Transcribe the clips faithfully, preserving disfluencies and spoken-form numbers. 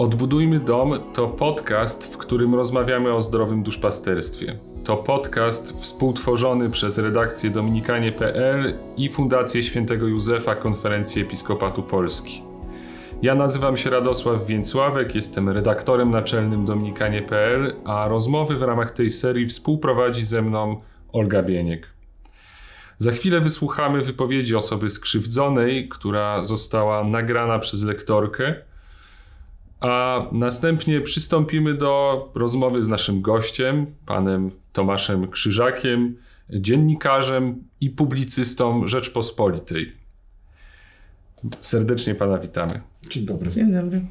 Odbudujmy dom to podcast, w którym rozmawiamy o zdrowym duszpasterstwie. To podcast współtworzony przez redakcję dominikanie kropka pe el i Fundację Świętego Józefa Konferencji Episkopatu Polski. Ja nazywam się Radosław Więcławek, jestem redaktorem naczelnym dominikanie kropka pe el, a rozmowy w ramach tej serii współprowadzi ze mną Olga Bieniek. Za chwilę wysłuchamy wypowiedzi osoby skrzywdzonej, która została nagrana przez lektorkę, a następnie przystąpimy do rozmowy z naszym gościem, panem Tomaszem Krzyżakiem, dziennikarzem i publicystą Rzeczpospolitej. Serdecznie pana witamy. Dzień dobry. Dzień dobry.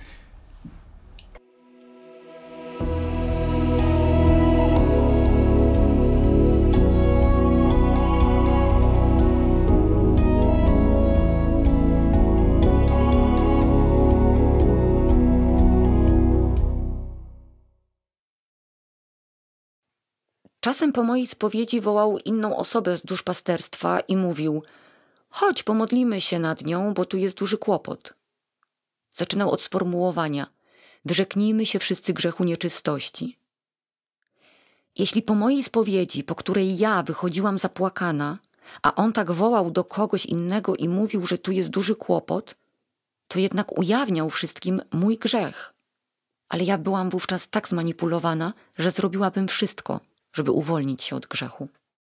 Czasem po mojej spowiedzi wołał inną osobę z duszpasterstwa i mówił: chodź, pomodlimy się nad nią, bo tu jest duży kłopot. Zaczynał od sformułowania: wyrzeknijmy się wszyscy grzechu nieczystości. Jeśli po mojej spowiedzi, po której ja wychodziłam zapłakana, a on tak wołał do kogoś innego i mówił, że tu jest duży kłopot, to jednak ujawniał wszystkim mój grzech. Ale ja byłam wówczas tak zmanipulowana, że zrobiłabym wszystko, żeby uwolnić się od grzechu.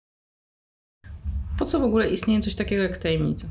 Po co w ogóle istnieje coś takiego jak tajemnica?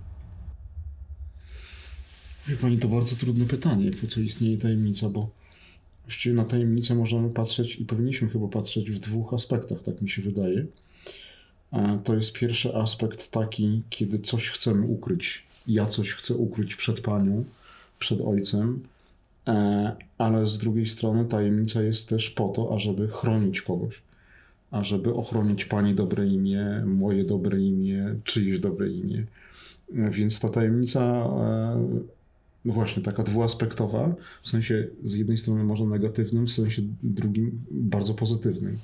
Wie pani, to bardzo trudne pytanie, po co istnieje tajemnica, bo właściwie na tajemnicę możemy patrzeć i powinniśmy chyba patrzeć w dwóch aspektach, tak mi się wydaje. To jest pierwszy aspekt taki, kiedy coś chcemy ukryć. Ja coś chcę ukryć przed Panią, przed Ojcem, ale z drugiej strony tajemnica jest też po to, ażeby chronić kogoś. Ażeby ochronić Pani dobre imię, moje dobre imię, czyjeś dobre imię. Więc ta tajemnica, no właśnie, taka dwuaspektowa, w sensie z jednej strony może negatywnym, w sensie drugim bardzo pozytywnym.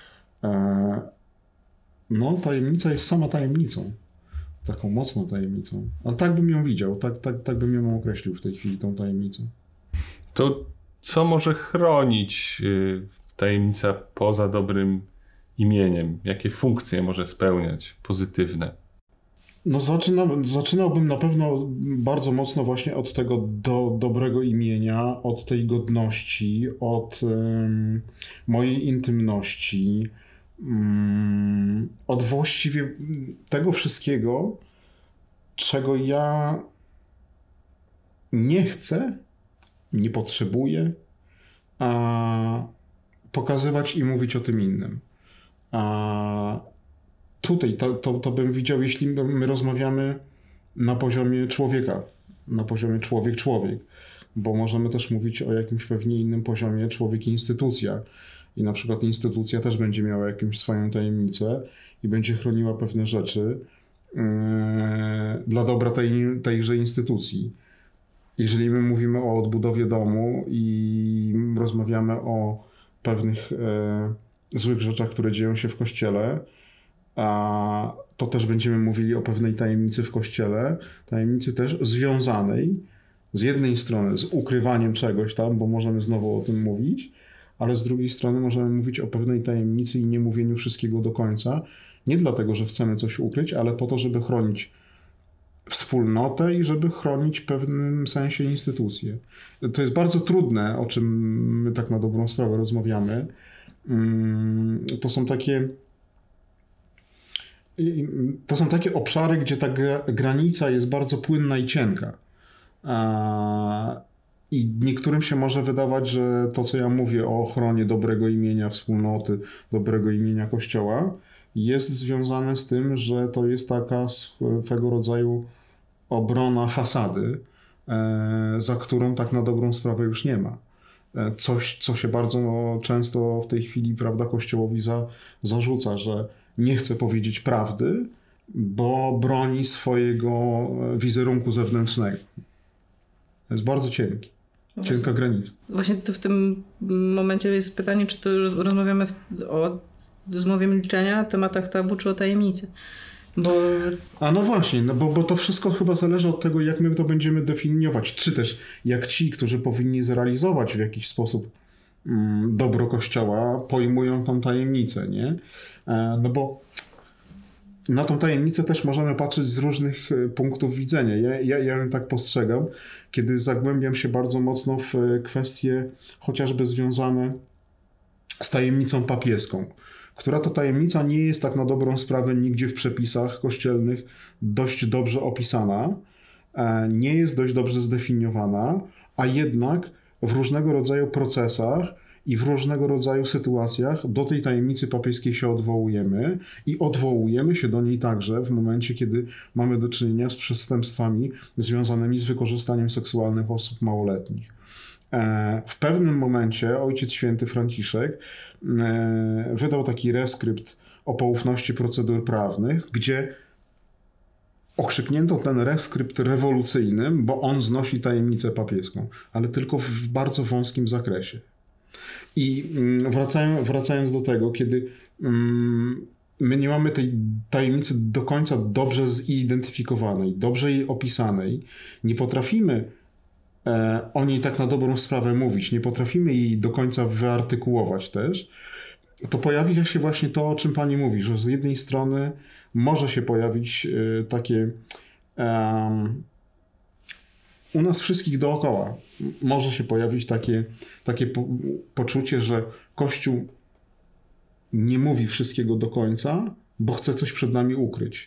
No, tajemnica jest sama tajemnicą. Taką mocną tajemnicą. Ale tak bym ją widział, tak, tak, tak bym ją określił w tej chwili, tą tajemnicą. To co może chronić tajemnica poza dobrym imieniem? Jakie funkcje może spełniać pozytywne? No zaczynam, zaczynałbym na pewno bardzo mocno właśnie od tego do, dobrego imienia, od tej godności, od um, mojej intymności, um, od właściwie tego wszystkiego, czego ja nie chcę, nie potrzebuję, a pokazywać i mówić o tym innym. A tutaj to, to, to bym widział, jeśli my rozmawiamy na poziomie człowieka, na poziomie człowiek-człowiek, bo możemy też mówić o jakimś pewnie innym poziomie człowiek-instytucja. I na przykład instytucja też będzie miała jakąś swoją tajemnicę i będzie chroniła pewne rzeczy yy, dla dobra tej, tejże instytucji. Jeżeli my mówimy o odbudowie domu i rozmawiamy o pewnych e, złych rzeczach, które dzieją się w Kościele, a to też będziemy mówili o pewnej tajemnicy w Kościele, tajemnicy też związanej z jednej strony z ukrywaniem czegoś tam, bo możemy znowu o tym mówić, ale z drugiej strony możemy mówić o pewnej tajemnicy i nie mówieniu wszystkiego do końca, nie dlatego, że chcemy coś ukryć, ale po to, żeby chronić wspólnotę i żeby chronić w pewnym sensie instytucje. To jest bardzo trudne, o czym my tak na dobrą sprawę rozmawiamy. To są takie to są takie obszary, gdzie ta granica jest bardzo płynna i cienka. I niektórym się może wydawać, że to, co ja mówię o ochronie dobrego imienia wspólnoty, dobrego imienia Kościoła, jest związane z tym, że to jest taka swego rodzaju obrona fasady, za którą tak na dobrą sprawę już nie ma. Coś, co się bardzo często w tej chwili, prawda, Kościołowi za, zarzuca, że nie chce powiedzieć prawdy, bo broni swojego wizerunku zewnętrznego. To jest bardzo cienki. Cienka granica. Właśnie tu w tym momencie jest pytanie, czy to rozmawiamy o zmowie milczenia, tematach tabu, czy o tajemnicy. Bo... A no właśnie, no bo, bo to wszystko chyba zależy od tego, jak my to będziemy definiować, czy też jak ci, którzy powinni zrealizować w jakiś sposób mm, dobro Kościoła, pojmują tą tajemnicę, nie? E, no bo na tą tajemnicę też możemy patrzeć z różnych punktów widzenia. Ja, ja, ja ją tak postrzegam, kiedy zagłębiam się bardzo mocno w kwestie chociażby związane z tajemnicą papieską, która to tajemnica nie jest tak na dobrą sprawę nigdzie w przepisach kościelnych dość dobrze opisana, nie jest dość dobrze zdefiniowana, a jednak w różnego rodzaju procesach i w różnego rodzaju sytuacjach do tej tajemnicy papieskiej się odwołujemy i odwołujemy się do niej także w momencie, kiedy mamy do czynienia z przestępstwami związanymi z wykorzystaniem seksualnym osób małoletnich. W pewnym momencie Ojciec Święty Franciszek wydał taki reskrypt o poufności procedur prawnych, gdzie okrzyknięto ten reskrypt rewolucyjnym, bo on znosi tajemnicę papieską, ale tylko w bardzo wąskim zakresie. I wracając, wracając do tego, kiedy my nie mamy tej tajemnicy do końca dobrze zidentyfikowanej, dobrze jej opisanej, nie potrafimy o niej tak na dobrą sprawę mówić, nie potrafimy jej do końca wyartykułować też, to pojawia się właśnie to, o czym pani mówi, że z jednej strony może się pojawić takie um, u nas wszystkich dookoła może się pojawić takie, takie po, poczucie, że Kościół nie mówi wszystkiego do końca, bo chce coś przed nami ukryć,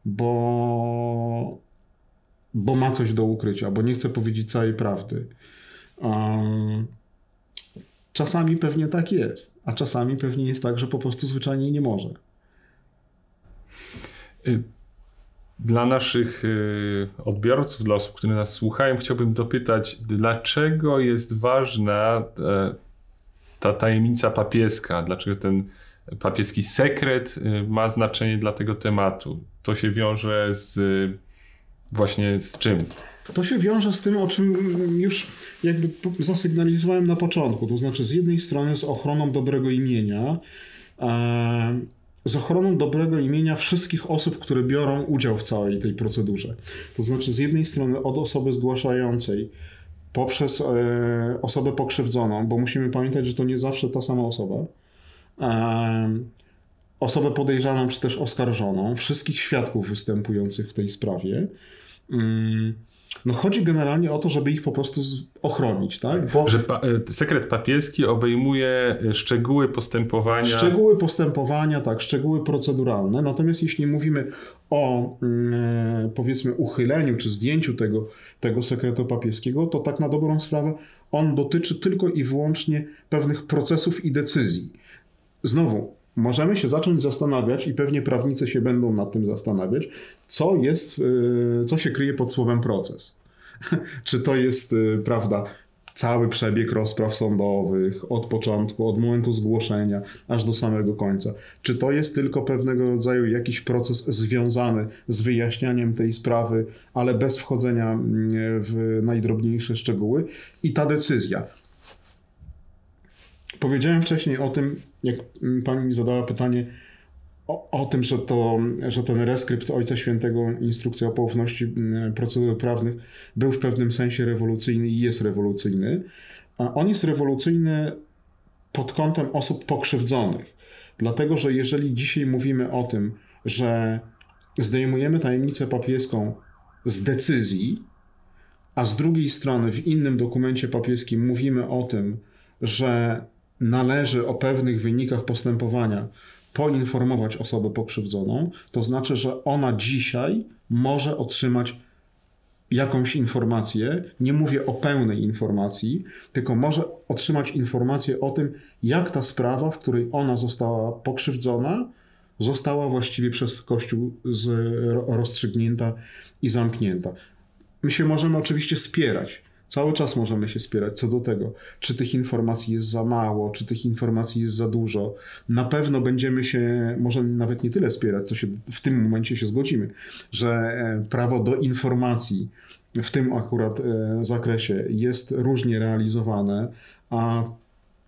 bo, bo ma coś do ukrycia, bo nie chce powiedzieć całej prawdy. Um, czasami pewnie tak jest, a czasami pewnie jest tak, że po prostu zwyczajnie nie może. Dla naszych odbiorców, dla osób, które nas słuchają, chciałbym dopytać, dlaczego jest ważna ta tajemnica papieska? Dlaczego ten papieski sekret ma znaczenie dla tego tematu? To się wiąże z właśnie z czym? To się wiąże z tym, o czym już jakby zasygnalizowałem na początku. To znaczy z jednej strony z ochroną dobrego imienia, z ochroną dobrego imienia wszystkich osób, które biorą udział w całej tej procedurze. To znaczy z jednej strony od osoby zgłaszającej poprzez e, osobę pokrzywdzoną, bo musimy pamiętać, że to nie zawsze ta sama osoba, e, osobę podejrzaną czy też oskarżoną, wszystkich świadków występujących w tej sprawie. Mm. No chodzi generalnie o to, żeby ich po prostu ochronić, tak? Bo że pa- sekret papieski obejmuje szczegóły postępowania. Szczegóły postępowania, tak, szczegóły proceduralne. Natomiast jeśli mówimy o e, powiedzmy uchyleniu czy zdjęciu tego, tego sekretu papieskiego, to tak na dobrą sprawę on dotyczy tylko i wyłącznie pewnych procesów i decyzji. Znowu, możemy się zacząć zastanawiać i pewnie prawnicy się będą nad tym zastanawiać, co jest, co się kryje pod słowem proces. Czy to jest, prawda, cały przebieg rozpraw sądowych od początku, od momentu zgłoszenia aż do samego końca. Czy to jest tylko pewnego rodzaju jakiś proces związany z wyjaśnianiem tej sprawy, ale bez wchodzenia w najdrobniejsze szczegóły i ta decyzja. Powiedziałem wcześniej o tym, jak pani mi zadała pytanie o, o tym, że, to, że ten reskrypt Ojca Świętego, instrukcja o poufności procedur prawnych, był w pewnym sensie rewolucyjny i jest rewolucyjny. A on jest rewolucyjny pod kątem osób pokrzywdzonych. Dlatego, że jeżeli dzisiaj mówimy o tym, że zdejmujemy tajemnicę papieską z decyzji, a z drugiej strony w innym dokumencie papieskim mówimy o tym, że należy o pewnych wynikach postępowania poinformować osobę pokrzywdzoną, to znaczy, że ona dzisiaj może otrzymać jakąś informację, nie mówię o pełnej informacji, tylko może otrzymać informację o tym, jak ta sprawa, w której ona została pokrzywdzona, została właściwie przez Kościół rozstrzygnięta i zamknięta. My się możemy oczywiście spierać. Cały czas możemy się spierać co do tego, czy tych informacji jest za mało, czy tych informacji jest za dużo. Na pewno będziemy się, może nawet nie tyle spierać, co się w tym momencie się zgodzimy, że prawo do informacji w tym akurat zakresie jest różnie realizowane, a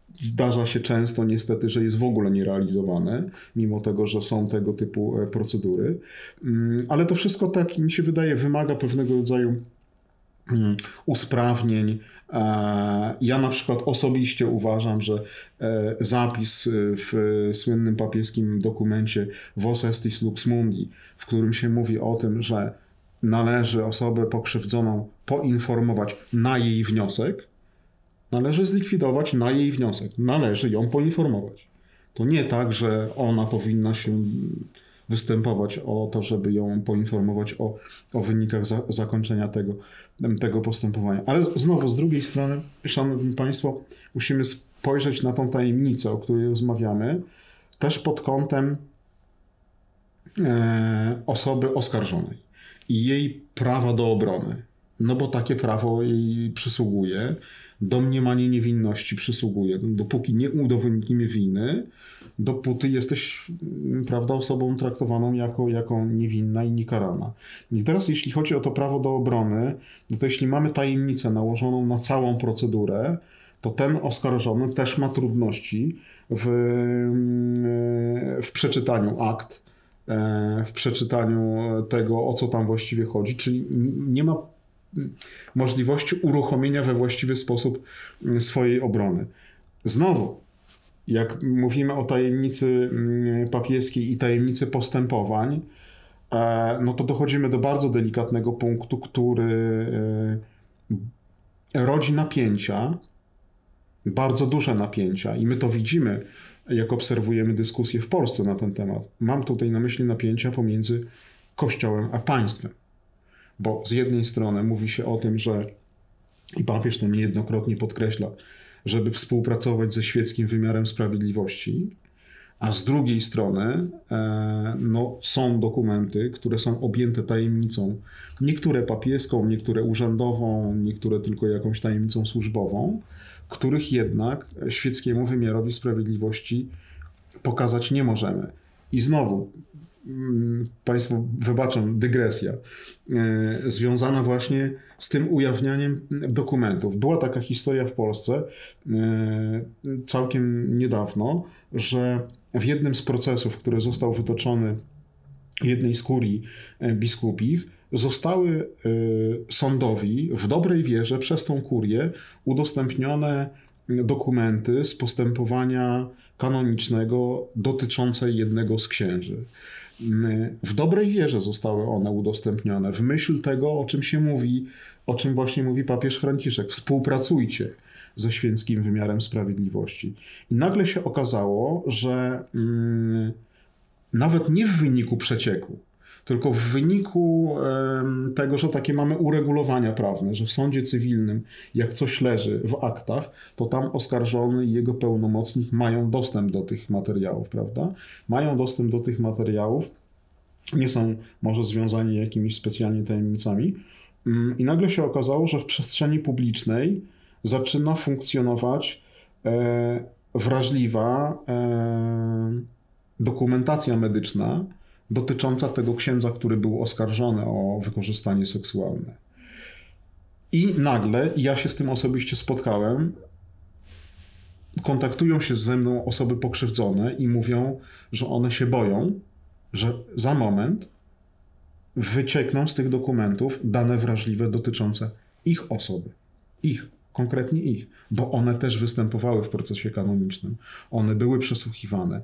zdarza się często niestety, że jest w ogóle nierealizowane, mimo tego, że są tego typu procedury. Ale to wszystko, tak mi się wydaje, wymaga pewnego rodzaju usprawnień. Ja na przykład osobiście uważam, że zapis w słynnym papieskim dokumencie Vos Estis Lux Mundi, w którym się mówi o tym, że należy osobę pokrzywdzoną poinformować na jej wniosek, należy zlikwidować na jej wniosek. Należy ją poinformować. To nie tak, że ona powinna się występować o to, żeby ją poinformować o, o wynikach za, zakończenia tego, tego postępowania. Ale znowu, z drugiej strony, szanowni państwo, musimy spojrzeć na tą tajemnicę, o której rozmawiamy, też pod kątem e, osoby oskarżonej i jej prawa do obrony. No bo takie prawo jej przysługuje, domniemanie niewinności przysługuje. Dopóki nie udowodnimy winy, dopóty jesteś, prawda, osobą traktowaną jako, jako niewinna i niekarana. I teraz jeśli chodzi o to prawo do obrony, no to jeśli mamy tajemnicę nałożoną na całą procedurę, to ten oskarżony też ma trudności w, w przeczytaniu akt, w przeczytaniu tego, o co tam właściwie chodzi, czyli nie ma możliwości uruchomienia we właściwy sposób swojej obrony. Znowu, jak mówimy o tajemnicy papieskiej i tajemnicy postępowań, no to dochodzimy do bardzo delikatnego punktu, który rodzi napięcia, bardzo duże napięcia i my to widzimy, jak obserwujemy dyskusję w Polsce na ten temat. Mam tutaj na myśli napięcia pomiędzy Kościołem a państwem. Bo z jednej strony mówi się o tym, że, i papież to niejednokrotnie podkreśla, żeby współpracować ze świeckim wymiarem sprawiedliwości, a z drugiej strony e, no, są dokumenty, które są objęte tajemnicą, niektóre papieską, niektóre urzędową, niektóre tylko jakąś tajemnicą służbową, których jednak świeckiemu wymiarowi sprawiedliwości pokazać nie możemy. I znowu, Państwo wybaczą, dygresja, związana właśnie z tym ujawnianiem dokumentów. Była taka historia w Polsce całkiem niedawno, że w jednym z procesów, który został wytoczony jednej z kurii biskupich, zostały sądowi w dobrej wierze przez tą kurię udostępnione dokumenty z postępowania kanonicznego dotyczące jednego z księży. W dobrej wierze zostały one udostępnione, w myśl tego, o czym się mówi, o czym właśnie mówi papież Franciszek. Współpracujcie ze świeckim wymiarem sprawiedliwości. I nagle się okazało, że mm, nawet nie w wyniku przecieku, tylko w wyniku e, tego, że takie mamy uregulowania prawne, że w sądzie cywilnym, jak coś leży w aktach, to tam oskarżony i jego pełnomocnik mają dostęp do tych materiałów, prawda? Mają dostęp do tych materiałów, nie są może związani jakimiś specjalnie tajemnicami. I nagle się okazało, że w przestrzeni publicznej zaczyna funkcjonować e, wrażliwa e, dokumentacja medyczna dotycząca tego księdza, który był oskarżony o wykorzystanie seksualne. I nagle, i ja się z tym osobiście spotkałem, kontaktują się ze mną osoby pokrzywdzone i mówią, że one się boją, że za moment wyciekną z tych dokumentów dane wrażliwe dotyczące ich osoby. Ich, konkretnie ich, bo one też występowały w procesie kanonicznym. One były przesłuchiwane.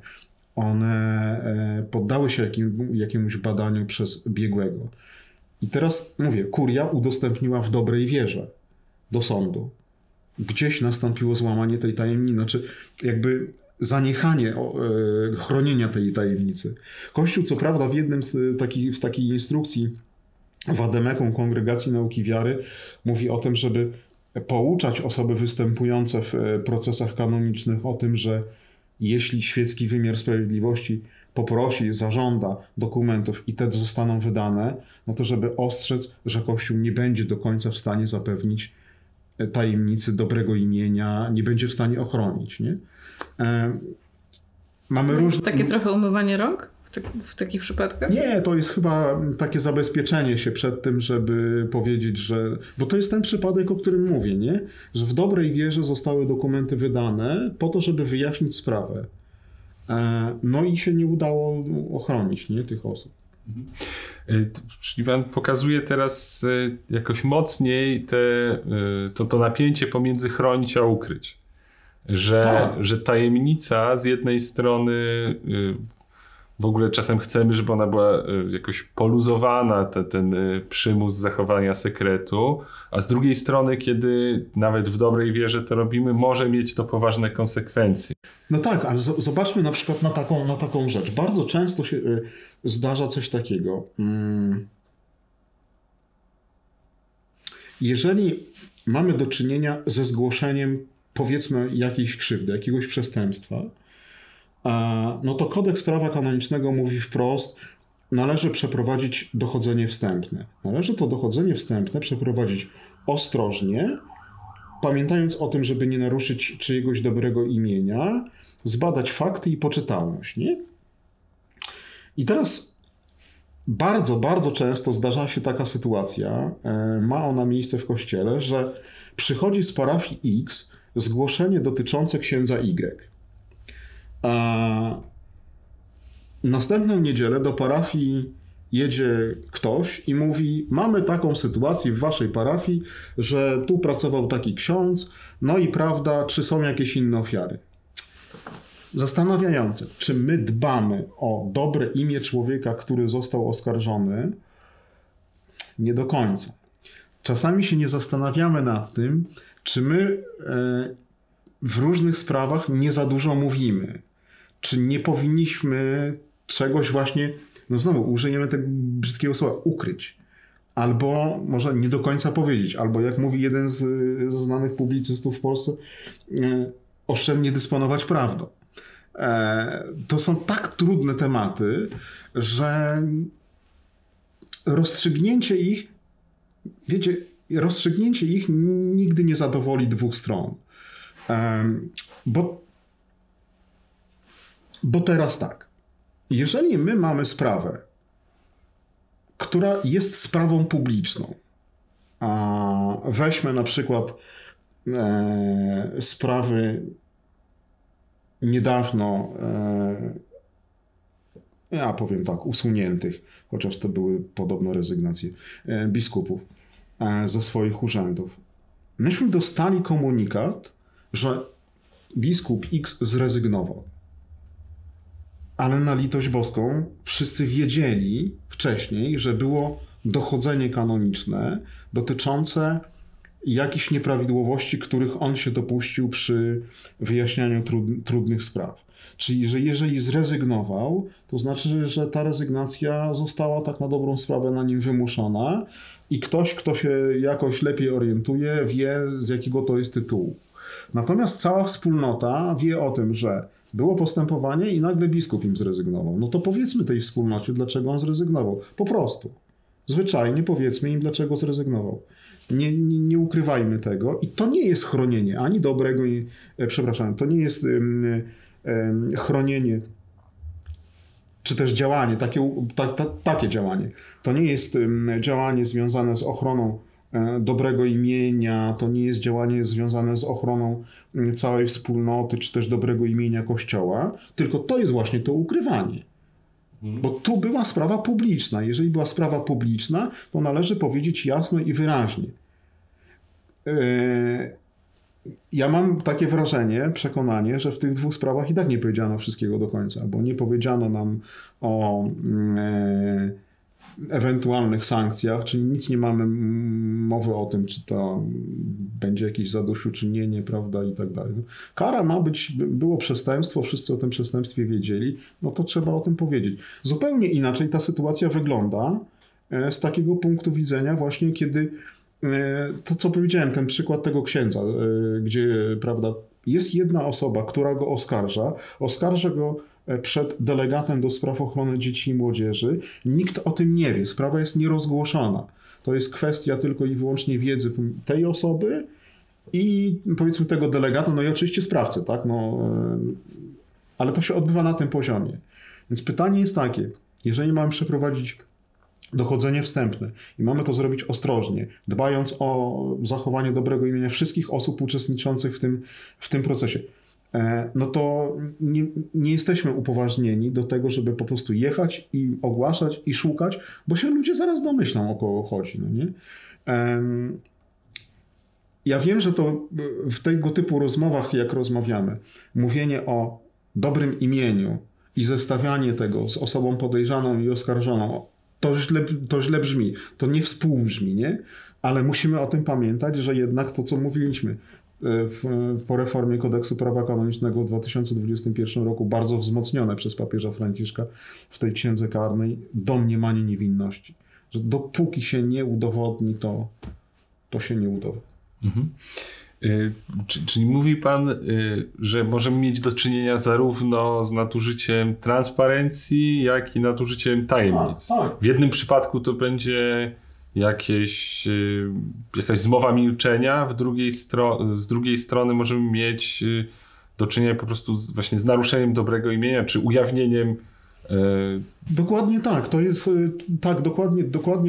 One poddały się jakim, jakiemuś badaniu przez biegłego. I teraz mówię, kuria udostępniła w dobrej wierze do sądu. Gdzieś nastąpiło złamanie tej tajemnicy, znaczy jakby zaniechanie chronienia tej tajemnicy. Kościół, co prawda, w jednym z taki, w takiej instrukcji Wademekum Kongregacji Nauki Wiary mówi o tym, żeby pouczać osoby występujące w procesach kanonicznych o tym, że jeśli świecki wymiar sprawiedliwości poprosi, zażąda dokumentów i te zostaną wydane, no to żeby ostrzec, że Kościół nie będzie do końca w stanie zapewnić tajemnicy dobrego imienia, nie będzie w stanie ochronić. Nie? E, mamy różne... Takie trochę umywanie rąk w tak, w takich przypadkach? Nie, to jest chyba takie zabezpieczenie się przed tym, żeby powiedzieć, że... Bo to jest ten przypadek, o którym mówię, nie? Że w dobrej wierze zostały dokumenty wydane po to, żeby wyjaśnić sprawę. No i się nie udało ochronić, nie, tych osób. Czyli pan pokazuje teraz jakoś mocniej te, to, to napięcie pomiędzy chronić a ukryć. Że, tak. że tajemnica z jednej strony w ogóle czasem chcemy, żeby ona była jakoś poluzowana, te, ten przymus zachowania sekretu, a z drugiej strony, kiedy nawet w dobrej wierze to robimy, może mieć to poważne konsekwencje. No tak, ale z- zobaczmy na przykład na taką, na taką rzecz. Bardzo często się y, zdarza coś takiego. Hmm. Jeżeli mamy do czynienia ze zgłoszeniem, powiedzmy, jakiejś krzywdy, jakiegoś przestępstwa, no to kodeks prawa kanonicznego mówi wprost, należy przeprowadzić dochodzenie wstępne. Należy to dochodzenie wstępne przeprowadzić ostrożnie, pamiętając o tym, żeby nie naruszyć czyjegoś dobrego imienia, zbadać fakty i poczytalność, nie? I teraz bardzo, bardzo często zdarza się taka sytuacja, ma ona miejsce w kościele, że przychodzi z parafii X zgłoszenie dotyczące księdza Y. A następną niedzielę do parafii jedzie ktoś i mówi, mamy taką sytuację w waszej parafii, że tu pracował taki ksiądz, no i prawda, czy są jakieś inne ofiary? Zastanawiające, czy my dbamy o dobre imię człowieka, który został oskarżony? Nie do końca. Czasami się nie zastanawiamy nad tym, czy my w różnych sprawach nie za dużo mówimy. Czy nie powinniśmy czegoś właśnie, no znowu użyjemy tego brzydkiego słowa, ukryć. Albo może nie do końca powiedzieć. Albo jak mówi jeden z, z znanych publicystów w Polsce, oszczędnie dysponować prawdą. To są tak trudne tematy, że rozstrzygnięcie ich, wiecie, rozstrzygnięcie ich nigdy nie zadowoli dwóch stron. Bo, bo teraz tak, jeżeli my mamy sprawę, która jest sprawą publiczną, a weźmy na przykład e, sprawy niedawno, e, ja powiem tak, usuniętych, chociaż to były podobno rezygnacje e, biskupów e, ze swoich urzędów. Myśmy dostali komunikat, że biskup X zrezygnował. Ale na litość boską wszyscy wiedzieli wcześniej, że było dochodzenie kanoniczne dotyczące jakichś nieprawidłowości, których on się dopuścił przy wyjaśnianiu trud, trudnych spraw. Czyli, że jeżeli zrezygnował, to znaczy, że ta rezygnacja została tak na dobrą sprawę na nim wymuszona i ktoś, kto się jakoś lepiej orientuje, wie, z jakiego to jest tytułu. Natomiast cała wspólnota wie o tym, że było postępowanie i nagle biskup im zrezygnował. No to powiedzmy tej wspólnocie, dlaczego on zrezygnował. Po prostu. Zwyczajnie powiedzmy im, dlaczego zrezygnował. Nie, nie, nie ukrywajmy tego. I to nie jest chronienie ani dobrego, przepraszam, to nie jest um, um, chronienie, czy też działanie, takie, ta, ta, takie działanie. To nie jest um, działanie związane z ochroną dobrego imienia, to nie jest działanie związane z ochroną całej wspólnoty, czy też dobrego imienia Kościoła, tylko to jest właśnie to ukrywanie. Hmm. Bo tu była sprawa publiczna. Jeżeli była sprawa publiczna, to należy powiedzieć jasno i wyraźnie. Ja mam takie wrażenie, przekonanie, że w tych dwóch sprawach i tak nie powiedziano wszystkiego do końca, bo nie powiedziano nam o ewentualnych sankcjach, czyli nic nie mamy mowy o tym, czy to będzie jakieś zadośćuczynienie, prawda, i tak dalej. Kara ma być, było przestępstwo, wszyscy o tym przestępstwie wiedzieli, no to trzeba o tym powiedzieć. Zupełnie inaczej ta sytuacja wygląda z takiego punktu widzenia właśnie, kiedy to, co powiedziałem, ten przykład tego księdza, gdzie, prawda, jest jedna osoba, która go oskarża, oskarża go przed delegatem do spraw ochrony dzieci i młodzieży. Nikt o tym nie wie. Sprawa jest nierozgłoszona. To jest kwestia tylko i wyłącznie wiedzy tej osoby i powiedzmy tego delegata, no i oczywiście sprawcy, tak? No, ale to się odbywa na tym poziomie. Więc pytanie jest takie, jeżeli mamy przeprowadzić dochodzenie wstępne i mamy to zrobić ostrożnie, dbając o zachowanie dobrego imienia wszystkich osób uczestniczących w tym, w tym procesie, no to nie, nie jesteśmy upoważnieni do tego, żeby po prostu jechać i ogłaszać i szukać, bo się ludzie zaraz domyślą, o kogo chodzi. No nie? Ja wiem, że to w tego typu rozmowach, jak rozmawiamy, mówienie o dobrym imieniu i zestawianie tego z osobą podejrzaną i oskarżoną, to źle, to źle brzmi, to nie współbrzmi, nie? Ale musimy o tym pamiętać, że jednak to, co mówiliśmy w, po reformie kodeksu prawa kanonicznego w dwa tysiące dwudziestym pierwszym roku, bardzo wzmocnione przez papieża Franciszka w tej księdze karnej, domniemanie niewinności. Że dopóki się nie udowodni, to, to się nie udowodni. Mhm. Czyli mówi pan, że możemy mieć do czynienia zarówno z nadużyciem transparencji, jak i nadużyciem tajemnic. A, tak. W jednym przypadku to będzie jakieś, jakaś zmowa milczenia, w drugiej stro- z drugiej strony możemy mieć do czynienia po prostu z, właśnie z naruszeniem dobrego imienia, czy ujawnieniem. Dokładnie tak. To jest tak, dokładnie, dokładnie.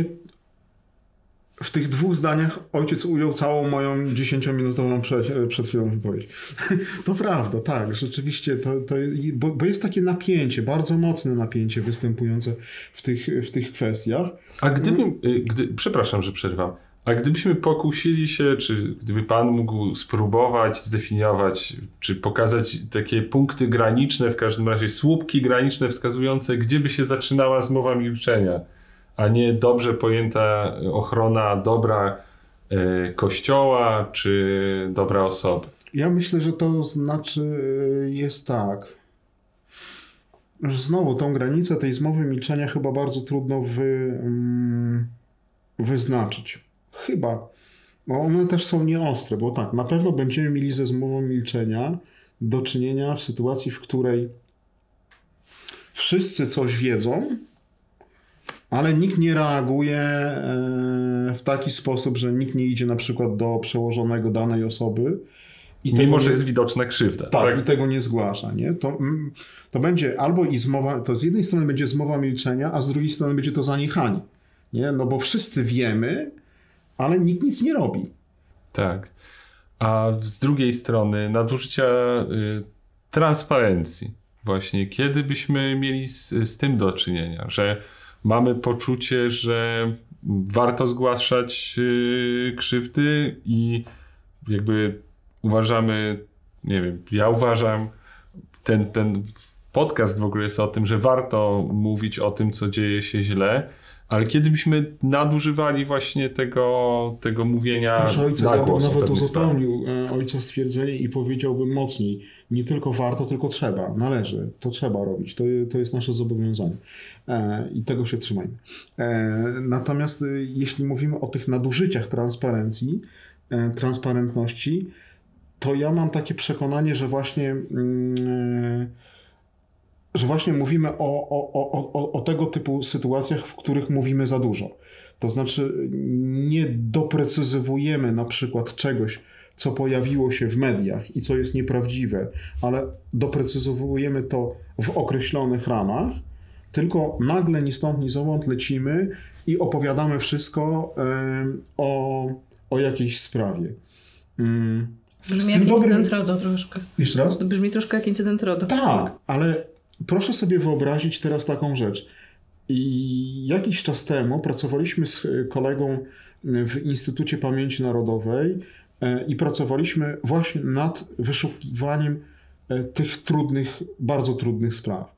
W tych dwóch zdaniach ojciec ujął całą moją dziesięciominutową przed, przed chwilą wypowiedź. To prawda, tak, rzeczywiście, to, to, bo, bo jest takie napięcie, bardzo mocne napięcie występujące w tych, w tych kwestiach. A gdyby, gdy, przepraszam, że przerwam, a gdybyśmy pokusili się, czy gdyby pan mógł spróbować zdefiniować, czy pokazać takie punkty graniczne, w każdym razie słupki graniczne wskazujące, gdzie by się zaczynała zmowa milczenia, a nie dobrze pojęta ochrona dobra e, Kościoła czy dobra osoby. Ja myślę, że to znaczy jest tak, że znowu tą granicę tej zmowy milczenia chyba bardzo trudno wy, um, wyznaczyć. Chyba, bo one też są nieostre, bo tak, na pewno będziemy mieli ze zmową milczenia do czynienia w sytuacji, w której wszyscy coś wiedzą, ale nikt nie reaguje w taki sposób, że nikt nie idzie na przykład do przełożonego danej osoby. I mimo, że jest widoczna krzywda. Tak, tak, i tego nie zgłasza. Nie? To, to będzie albo i zmowa, to z jednej strony będzie zmowa milczenia, a z drugiej strony będzie to zaniechanie. Nie? No bo wszyscy wiemy, ale nikt nic nie robi. Tak. A z drugiej strony nadużycia y, transparencji. Właśnie kiedy byśmy mieli z, z tym do czynienia, że mamy poczucie, że warto zgłaszać yy, krzywdy i jakby uważamy, nie wiem, ja uważam, ten, ten podcast w ogóle jest o tym, że warto mówić o tym, co dzieje się źle, ale kiedy byśmy nadużywali właśnie tego, tego mówienia Proszę ojca, na ja bym głos nawet o uzupełnił ojca stwierdzenie i powiedziałbym mocniej. Nie tylko warto, tylko trzeba. Należy. To trzeba robić. To, to jest nasze zobowiązanie. E, I tego się trzymajmy. E, natomiast e, jeśli mówimy o tych nadużyciach transparencji, e, transparentności, to ja mam takie przekonanie, że właśnie mm, że właśnie mówimy o, o, o, o, o tego typu sytuacjach, w których mówimy za dużo. To znaczy nie doprecyzowujemy na przykład czegoś, co pojawiło się w mediach i co jest nieprawdziwe, ale doprecyzowujemy to w określonych ramach, tylko nagle ni stąd, ni zowąd lecimy i opowiadamy wszystko y, o, o jakiejś sprawie. Y, Brzmi jak dobrym... incydent RODO troszkę. Jeszcze raz? To brzmi troszkę jak incydent RODO. Tak, ale proszę sobie wyobrazić teraz taką rzecz. I jakiś czas temu pracowaliśmy z kolegą w Instytucie Pamięci Narodowej i pracowaliśmy właśnie nad wyszukiwaniem tych trudnych, bardzo trudnych spraw.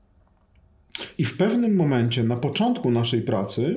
I w pewnym momencie, na początku naszej pracy,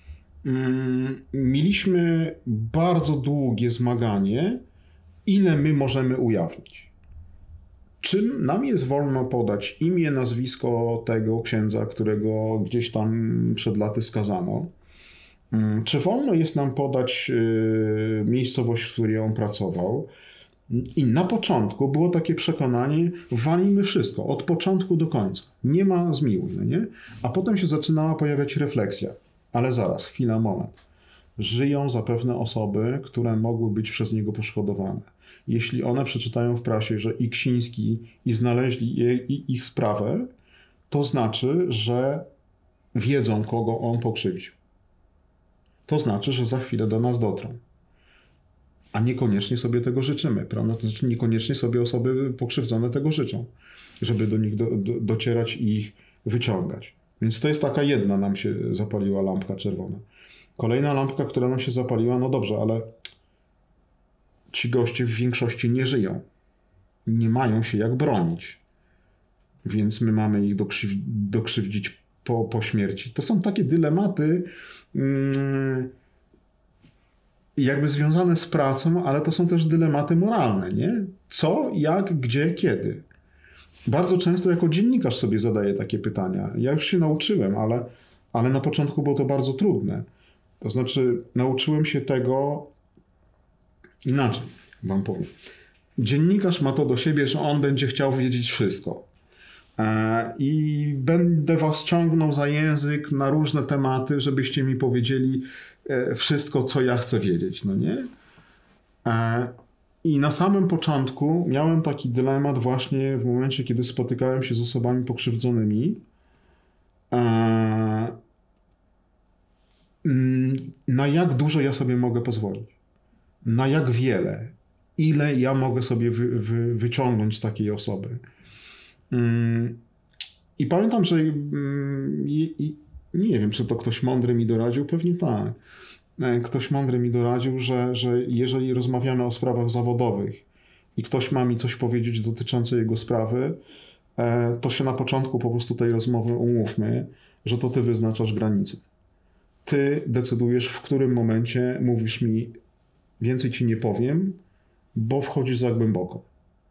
mieliśmy bardzo długie zmaganie, ile my możemy ujawnić. Czy nam jest wolno podać imię, nazwisko tego księdza, którego gdzieś tam przed laty skazano? Czy wolno jest nam podać miejscowość, w której on pracował? I na początku było takie przekonanie, walimy wszystko, od początku do końca. Nie ma zmiłuj, no nie? A potem się zaczynała pojawiać refleksja. Ale zaraz, chwila, moment. Żyją zapewne osoby, które mogły być przez niego poszkodowane. Jeśli one przeczytają w prasie, że Iksiński i znaleźli je, i ich sprawę, to znaczy, że wiedzą, kogo on pokrzywdził. To znaczy, że za chwilę do nas dotrą. A niekoniecznie sobie tego życzymy, prawda? To znaczy niekoniecznie sobie osoby pokrzywdzone tego życzą, żeby do nich do, do, docierać i ich wyciągać. Więc to jest taka jedna nam się zapaliła lampka czerwona. Kolejna lampka, która nam się zapaliła, no dobrze, ale ci goście w większości nie żyją. Nie mają się jak bronić. Więc my mamy ich dokrzyw dokrzywdzić po, po śmierci. To są takie dylematy mm, jakby związane z pracą, ale to są też dylematy moralne, nie? Co, jak, gdzie, kiedy. Bardzo często jako dziennikarz sobie zadaję takie pytania. Ja już się nauczyłem, ale, ale na początku było to bardzo trudne. To znaczy nauczyłem się tego inaczej, wam powiem. Dziennikarz ma to do siebie, że on będzie chciał wiedzieć wszystko. I będę was ciągnął za język na różne tematy, żebyście mi powiedzieli wszystko, co ja chcę wiedzieć, no nie? I na samym początku miałem taki dylemat właśnie w momencie, kiedy spotykałem się z osobami pokrzywdzonymi. Na jak dużo ja sobie mogę pozwolić? Na jak wiele? Ile ja mogę sobie wy, wy, wyciągnąć z takiej osoby? I pamiętam, że i, i, nie wiem, czy to ktoś mądry mi doradził, pewnie tak. Ktoś mądry mi doradził, że, że jeżeli rozmawiamy o sprawach zawodowych i ktoś ma mi coś powiedzieć dotyczące jego sprawy, to się na początku po prostu tej rozmowy umówmy, że to ty wyznaczasz granice. Ty decydujesz, w którym momencie mówisz mi, więcej ci nie powiem, bo wchodzisz za głęboko.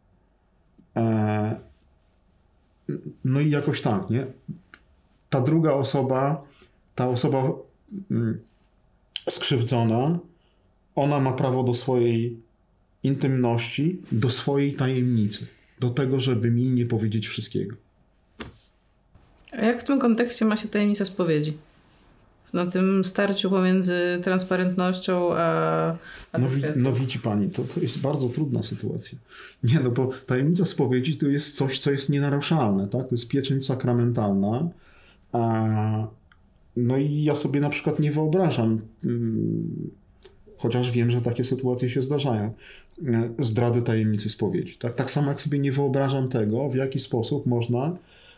No i jakoś tak, nie? Ta druga osoba, ta osoba skrzywdzona, ona ma prawo do swojej intymności, do swojej tajemnicy, do tego, żeby mi nie powiedzieć wszystkiego. A jak w tym kontekście ma się tajemnica spowiedzi? Na tym starciu pomiędzy transparentnością a, a no, wi dyskrecją? no widzi pani, to, to jest bardzo trudna sytuacja. Nie, no bo tajemnica spowiedzi to jest coś, co jest nienaruszalne, tak? To jest pieczęć sakramentalna. A, no i ja sobie na przykład nie wyobrażam, hmm, chociaż wiem, że takie sytuacje się zdarzają, zdrady tajemnicy spowiedzi. Tak, tak samo jak sobie nie wyobrażam tego, w jaki sposób można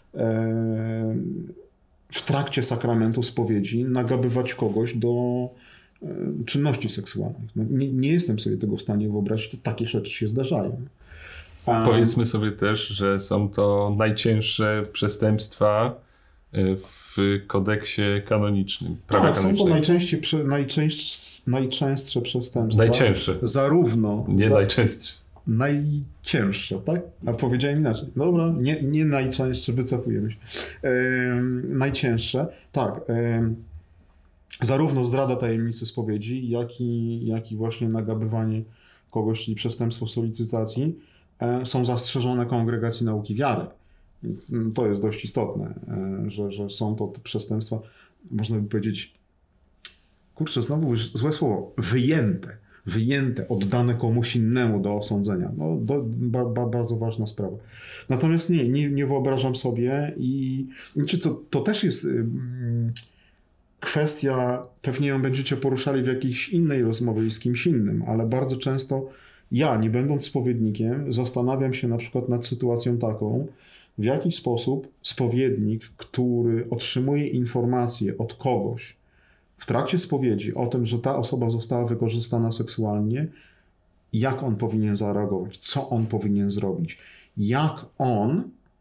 e, w trakcie sakramentu spowiedzi nagabywać kogoś do e, czynności seksualnych. No, nie, nie jestem sobie tego w stanie wyobrazić, to takie rzeczy się zdarzają. A... Powiedzmy sobie też, że są to najcięższe przestępstwa w kodeksie kanonicznym. Prawa tak, są to najczęściej, najczęstsze, najczęstsze przestępstwa. Najcięższe. Zarówno. Nie za... najczęstsze. Najcięższe, tak? A powiedziałem inaczej. Dobra, nie, nie najczęstsze, wycofujemy się. E, najcięższe, tak. E, zarówno zdrada tajemnicy spowiedzi, jak i, jak i właśnie nagabywanie kogoś, czyli przestępstwo solicytacji, e, są zastrzeżone Kongregacji Nauki Wiary. To jest dość istotne, e, że, że są to te przestępstwa, można by powiedzieć, kurczę, znowu złe słowo, wyjęte. wyjęte, oddane komuś innemu do osądzenia. No, do, ba, ba, bardzo ważna sprawa. Natomiast nie, nie, nie wyobrażam sobie i znaczy to, to też jest um, kwestia, pewnie ją będziecie poruszali w jakiejś innej rozmowie z kimś innym, ale bardzo często ja, nie będąc spowiednikiem, zastanawiam się na przykład nad sytuacją taką, w jaki sposób spowiednik, który otrzymuje informacje od kogoś, w trakcie spowiedzi o tym, że ta osoba została wykorzystana seksualnie, jak on powinien zareagować, co on powinien zrobić, jak on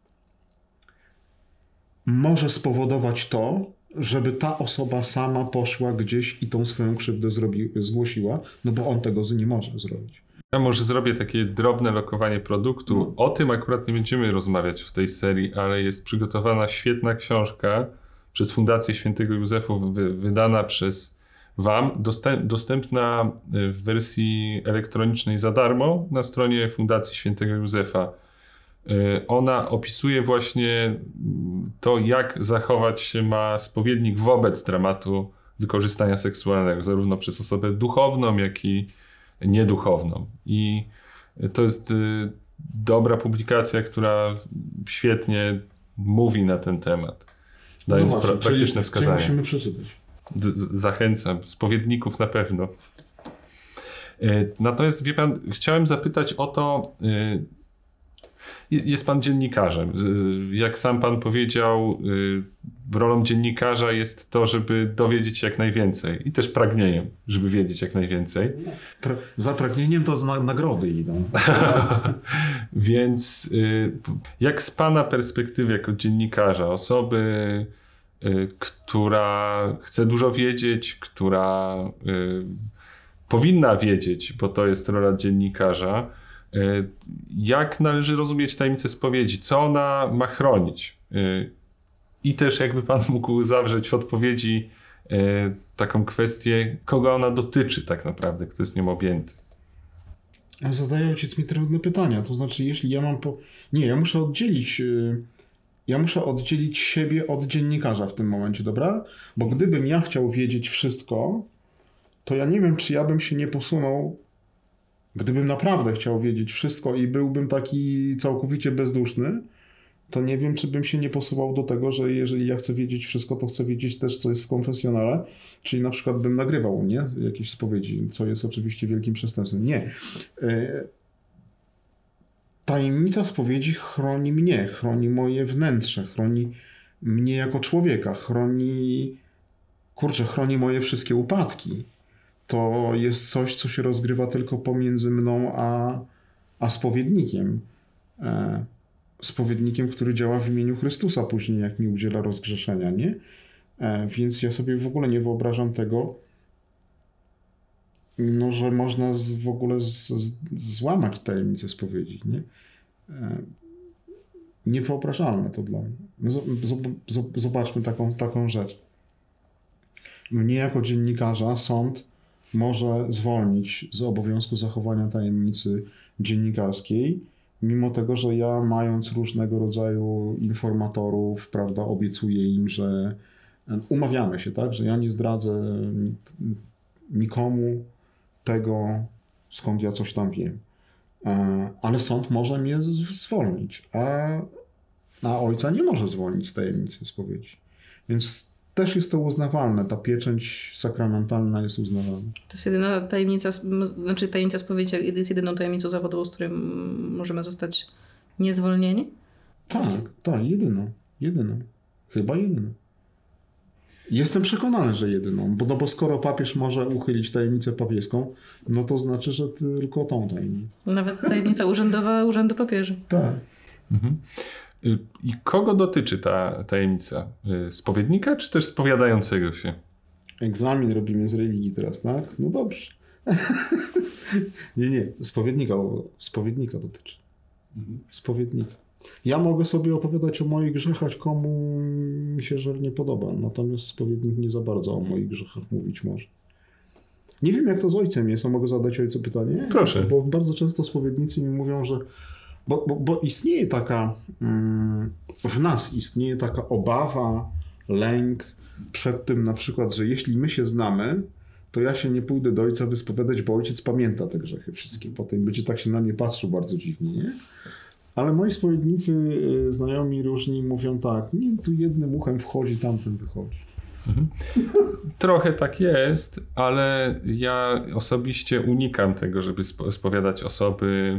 może spowodować to, żeby ta osoba sama poszła gdzieś i tą swoją krzywdę zrobi, zgłosiła, no bo on tego nie może zrobić. Ja może zrobię takie drobne lokowanie produktu. No. O tym akurat nie będziemy rozmawiać w tej serii, ale jest przygotowana świetna książka przez Fundację Świętego Józefa, wydana przez wam, dostęp, dostępna w wersji elektronicznej za darmo na stronie Fundacji Świętego Józefa. Ona opisuje właśnie to, jak zachować się ma spowiednik wobec dramatu wykorzystania seksualnego, zarówno przez osobę duchowną, jak i nieduchowną. I to jest dobra publikacja, która świetnie mówi na ten temat, dając no właśnie, pra- praktyczne czyli, wskazania. Czyli musimy przeczytać. Z- z- zachęcam, spowiedników na pewno. Natomiast wie pan, chciałem zapytać o to, jest pan dziennikarzem. Jak sam pan powiedział, rolą dziennikarza jest to, żeby dowiedzieć się jak najwięcej i też pragnieniem, żeby wiedzieć jak najwięcej. Pra- za pragnieniem to zna- nagrody idą. Więc jak z pana perspektywy jako dziennikarza, osoby, która chce dużo wiedzieć, która powinna wiedzieć, bo to jest rola dziennikarza, jak należy rozumieć tajemnicę spowiedzi, co ona ma chronić. I też jakby pan mógł zawrzeć w odpowiedzi taką kwestię, kogo ona dotyczy tak naprawdę, kto jest nią objęty. Zadaje ojciec mi trudne pytania, to znaczy jeśli ja mam po... Nie, ja muszę oddzielić... Ja muszę oddzielić siebie od dziennikarza w tym momencie, dobra? Bo gdybym ja chciał wiedzieć wszystko, to ja nie wiem, czy ja bym się nie posunął, gdybym naprawdę chciał wiedzieć wszystko i byłbym taki całkowicie bezduszny, to nie wiem, czy bym się nie posuwał do tego, że jeżeli ja chcę wiedzieć wszystko, to chcę wiedzieć też, co jest w konfesjonale, czyli na przykład bym nagrywał, nie? Jakieś spowiedzi, co jest oczywiście wielkim przestępstwem. Nie. Tajemnica spowiedzi chroni mnie, chroni moje wnętrze, chroni mnie jako człowieka, chroni, kurczę, chroni moje wszystkie upadki. To jest coś, co się rozgrywa tylko pomiędzy mną a, a spowiednikiem. E, spowiednikiem, który działa w imieniu Chrystusa później, jak mi udziela rozgrzeszenia, nie? E, więc ja sobie w ogóle nie wyobrażam tego, no, że można z, w ogóle z, z, złamać tajemnicę spowiedzi, nie? E, niewyobrażalne to dla mnie. No, z, z, zobaczmy taką, taką rzecz. Mnie jako dziennikarza sąd może zwolnić z obowiązku zachowania tajemnicy dziennikarskiej, mimo tego, że ja, mając różnego rodzaju informatorów, prawda, obiecuję im, że umawiamy się, tak, że ja nie zdradzę nikomu tego, skąd ja coś tam wiem. Ale sąd może mnie zwolnić, a, a ojca nie może zwolnić z tajemnicy spowiedzi. Więc też jest to uznawalne, ta pieczęć sakramentalna jest uznawalna. To jest jedyna tajemnica, znaczy tajemnica spowiedzi jest jedyną tajemnicą zawodową, z której możemy zostać niezwolnieni? Tak, tak, jedyną, jedyną. Chyba jedyną. Jestem przekonany, że jedyną, bo, no bo skoro papież może uchylić tajemnicę papieską, no to znaczy, że tylko tą tajemnicę. Nawet tajemnica urzędowa urzędu papieży. Tak. Mhm. I kogo dotyczy ta tajemnica? Spowiednika, czy też spowiadającego się? Egzamin robimy z religii teraz, tak? No dobrze. nie, nie. Spowiednika, spowiednika dotyczy. Mhm. Spowiednika. Ja mogę sobie opowiadać o moich grzechach, komu mi się że nie podoba. Natomiast spowiednik nie za bardzo o moich grzechach mówić może. Nie wiem, jak to z ojcem jest. A mogę zadać ojcu pytanie? Proszę. Bo bardzo często spowiednicy mi mówią, że Bo, bo, bo istnieje taka, w nas istnieje taka obawa, lęk przed tym na przykład, że jeśli my się znamy, to ja się nie pójdę do ojca wyspowiadać, bo ojciec pamięta te grzechy wszystkie. Potem będzie tak się na mnie patrzył bardzo dziwnie, nie? Ale moi spowiednicy, znajomi różni mówią tak, nie, tu jednym uchem wchodzi, tamtym wychodzi. Mhm. Trochę tak jest, ale ja osobiście unikam tego, żeby spowiadać osoby,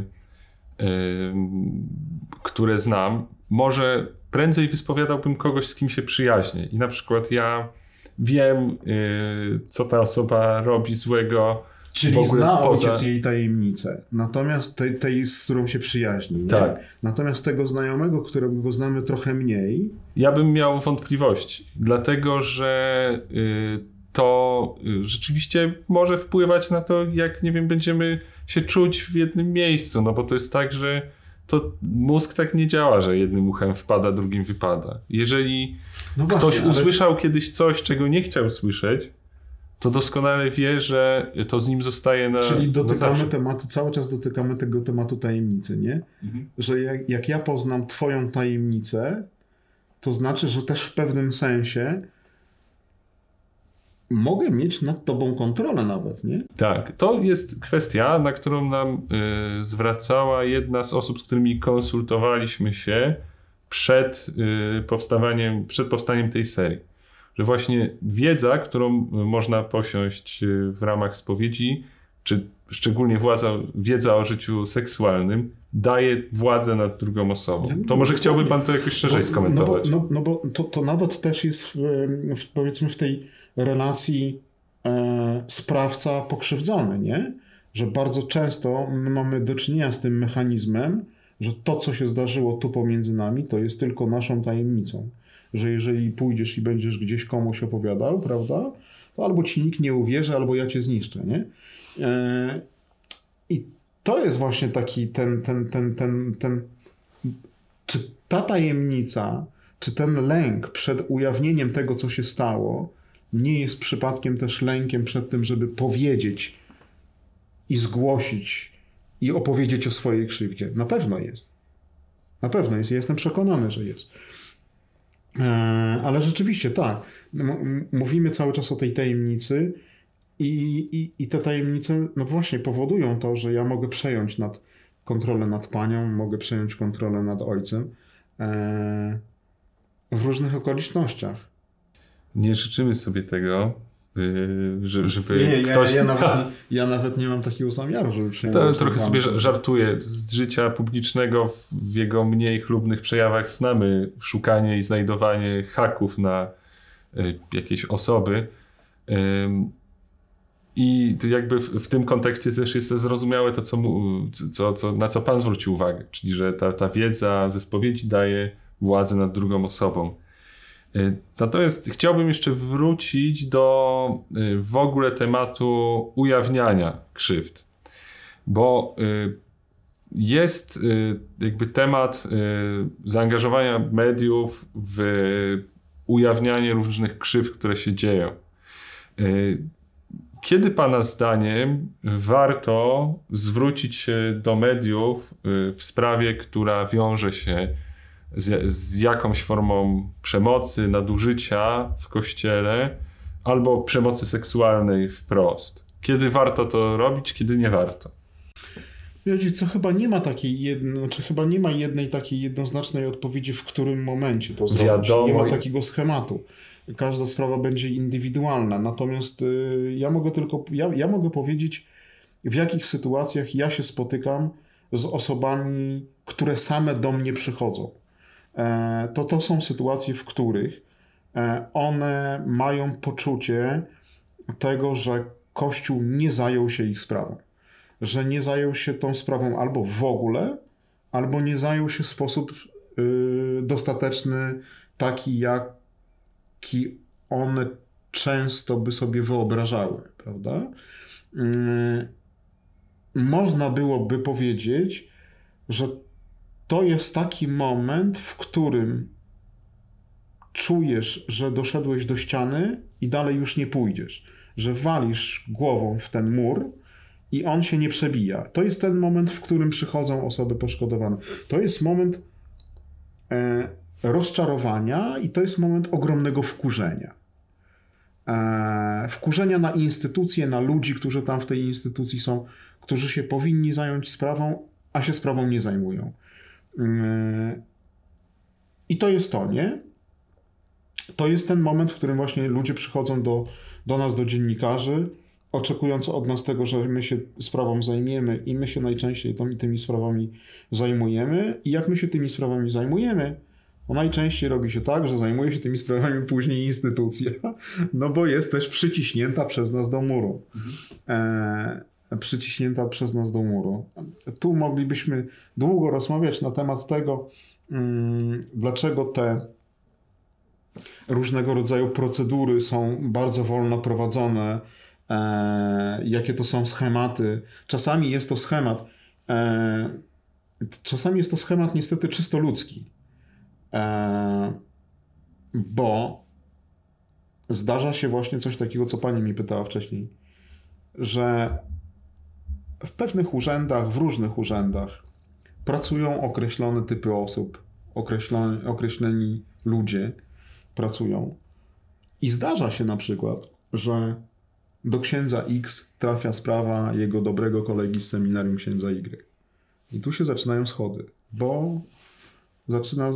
które znam. Może prędzej wyspowiadałbym kogoś, z kim się przyjaźnię. I na przykład ja wiem, co ta osoba robi złego. Czyli w ogóle zna spoza... ojciec jej tajemnicę. Natomiast tej, tej, z którą się przyjaźni. Nie? Tak. Natomiast tego znajomego, którego go znamy trochę mniej. Ja bym miał wątpliwości. Dlatego, że to rzeczywiście może wpływać na to, jak, nie wiem, będziemy się czuć w jednym miejscu, no bo to jest tak, że to mózg tak nie działa, że jednym uchem wpada, drugim wypada. Jeżeli no ktoś właśnie, ale... usłyszał kiedyś coś, czego nie chciał słyszeć, to doskonale wie, że to z nim zostaje na Czyli dotykamy na tematu, cały czas dotykamy tego tematu tajemnicy, nie? Mhm. Że jak, jak ja poznam twoją tajemnicę, to znaczy, że też w pewnym sensie mogę mieć nad tobą kontrolę nawet, nie? Tak, to jest kwestia, na którą nam y, zwracała jedna z osób, z którymi konsultowaliśmy się przed powstawaniem, przed powstaniem tej serii. Że właśnie wiedza, którą można posiąść w ramach spowiedzi, czy szczególnie władza, wiedza o życiu seksualnym, daje władzę nad drugą osobą. To może chciałby pan to jakoś szerzej skomentować? No bo, no, no bo to, to nawet też jest w, w, powiedzmy w tej relacji e, sprawca-pokrzywdzony, nie? Że bardzo często my mamy do czynienia z tym mechanizmem, że to, co się zdarzyło tu pomiędzy nami, to jest tylko naszą tajemnicą. Że jeżeli pójdziesz i będziesz gdzieś komuś opowiadał, prawda, to albo ci nikt nie uwierzy, albo ja cię zniszczę, nie? E, I to jest właśnie taki ten, ten, ten, ten, ten, czy ta tajemnica, czy ten lęk przed ujawnieniem tego, co się stało, nie jest przypadkiem też lękiem przed tym, żeby powiedzieć i zgłosić i opowiedzieć o swojej krzywdzie? Na pewno jest. Na pewno jest. Ja jestem przekonany, że jest. Ale rzeczywiście tak. M- mówimy cały czas o tej tajemnicy i, i, i te tajemnice no właśnie powodują to, że ja mogę przejąć nad, kontrolę nad panią, mogę przejąć kontrolę nad ojcem e, w różnych okolicznościach. Nie życzymy sobie tego, żeby, żeby nie, ktoś... Ja, ja, nawet nie, ja nawet nie mam takiego zamiaru, żeby przejmować. Trochę sobie żartuję. Z życia publicznego w jego mniej chlubnych przejawach znamy szukanie i znajdowanie haków na jakieś osoby. I jakby w, w tym kontekście też jest zrozumiałe to, co, mu, co, co, na co pan zwrócił uwagę. Czyli, że ta, ta wiedza ze spowiedzi daje władzę nad drugą osobą. Natomiast chciałbym jeszcze wrócić do w ogóle tematu ujawniania krzywd, bo jest jakby temat zaangażowania mediów w ujawnianie różnych krzywd, które się dzieją. Kiedy pana zdaniem warto zwrócić się do mediów w sprawie, która wiąże się Z, z jakąś formą przemocy, nadużycia w kościele albo przemocy seksualnej wprost? Kiedy warto to robić, kiedy nie warto? Wiecie co, chyba nie ma takiej jednej, znaczy chyba nie ma jednej takiej jednoznacznej odpowiedzi, w którym momencie to zrobić. Wiadomo. Nie ma takiego schematu. Każda sprawa będzie indywidualna. Natomiast y, ja mogę tylko, ja, ja mogę powiedzieć, w jakich sytuacjach ja się spotykam z osobami, które same do mnie przychodzą. To to są sytuacje, w których one mają poczucie tego, że Kościół nie zajął się ich sprawą. Że nie zajął się tą sprawą albo w ogóle, albo nie zajął się w sposób dostateczny, taki jaki one często by sobie wyobrażały, prawda? Można byłoby powiedzieć, że to jest taki moment, w którym czujesz, że doszedłeś do ściany i dalej już nie pójdziesz. Że walisz głową w ten mur i on się nie przebija. To jest ten moment, w którym przychodzą osoby poszkodowane. To jest moment e, rozczarowania i to jest moment ogromnego wkurzenia. E, wkurzenia na instytucje, na ludzi, którzy tam w tej instytucji są, którzy się powinni zająć sprawą, a się sprawą nie zajmują. I to jest to, nie? To jest ten moment, w którym właśnie ludzie przychodzą do, do nas, do dziennikarzy, oczekując od nas tego, że my się sprawą zajmiemy i my się najczęściej tymi, tymi sprawami zajmujemy. I jak my się tymi sprawami zajmujemy, to najczęściej robi się tak, że zajmuje się tymi sprawami później instytucja, no bo jest też przyciśnięta przez nas do muru. Mhm. E- przyciśnięta przez nas do muru. Tu moglibyśmy długo rozmawiać na temat tego, um, dlaczego te różnego rodzaju procedury są bardzo wolno prowadzone, e, jakie to są schematy. Czasami jest to schemat, e, czasami jest to schemat niestety czysto ludzki, e, bo zdarza się właśnie coś takiego, co pani mi pytała wcześniej, że w pewnych urzędach, w różnych urzędach pracują określone typy osób, określoni, określeni ludzie pracują. I zdarza się na przykład, że do księdza X trafia sprawa jego dobrego kolegi z seminarium księdza Y. I tu się zaczynają schody, bo zaczyna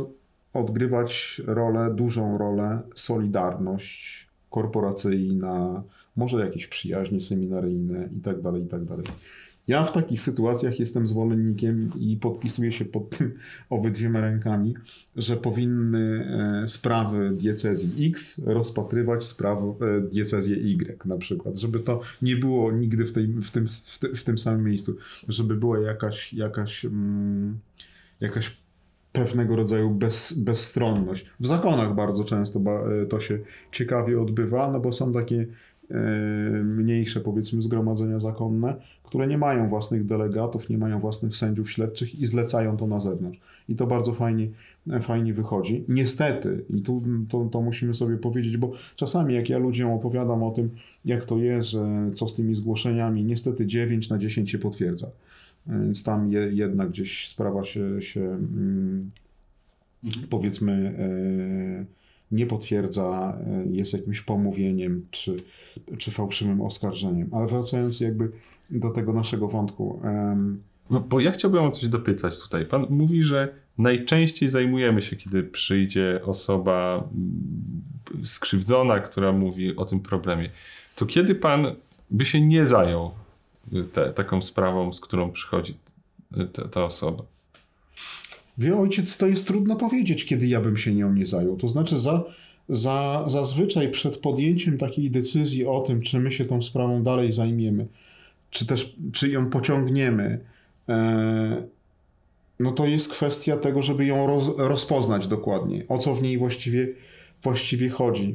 odgrywać rolę, dużą rolę solidarność korporacyjna, może jakieś przyjaźnie seminaryjne i tak dalej, i tak dalej. Ja w takich sytuacjach jestem zwolennikiem i podpisuję się pod tym obydwiema rękami, że powinny sprawy diecezji X rozpatrywać sprawę diecezję Y na przykład, żeby to nie było nigdy w, tej, w, tym, w, ty, w tym samym miejscu, żeby była jakaś, jakaś, mm, jakaś pewnego rodzaju bez, bezstronność. W zakonach bardzo często to się ciekawie odbywa, no bo są takie mniejsze, powiedzmy, zgromadzenia zakonne, które nie mają własnych delegatów, nie mają własnych sędziów śledczych i zlecają to na zewnątrz. I to bardzo fajnie, fajnie wychodzi. Niestety, i tu to, to musimy sobie powiedzieć, bo czasami jak ja ludziom opowiadam o tym, jak to jest, że co z tymi zgłoszeniami, niestety dziewięć na dziesięć się potwierdza. Więc tam je, jednak gdzieś sprawa się, się mm, mhm. powiedzmy e, nie potwierdza, jest jakimś pomówieniem czy, czy fałszywym oskarżeniem. Ale wracając jakby do tego naszego wątku. Um... No, bo ja chciałbym o coś dopytać tutaj. Pan mówi, że najczęściej zajmujemy się, kiedy przyjdzie osoba skrzywdzona, która mówi o tym problemie. To kiedy pan by się nie zajął te, taką sprawą, z którą przychodzi ta, ta osoba? Wie ojciec, to jest trudno powiedzieć, kiedy ja bym się nią nie zajął. To znaczy za, za, zazwyczaj przed podjęciem takiej decyzji o tym, czy my się tą sprawą dalej zajmiemy, czy też czy ją pociągniemy, e, no to jest kwestia tego, żeby ją roz, rozpoznać dokładnie, o co w niej właściwie, właściwie chodzi.